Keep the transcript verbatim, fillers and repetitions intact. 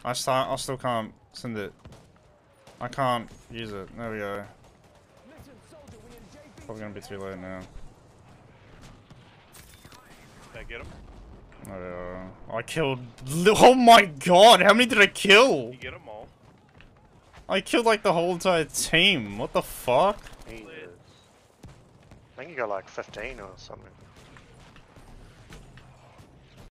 I start. I still can't send it. I can't use it. There we go. Probably gonna be too late now. Did I get him? Oh, I killed. Oh my god! How many did I kill? You get them all. I killed like the whole entire team. What the fuck? Jesus. I think you got like fifteen or something.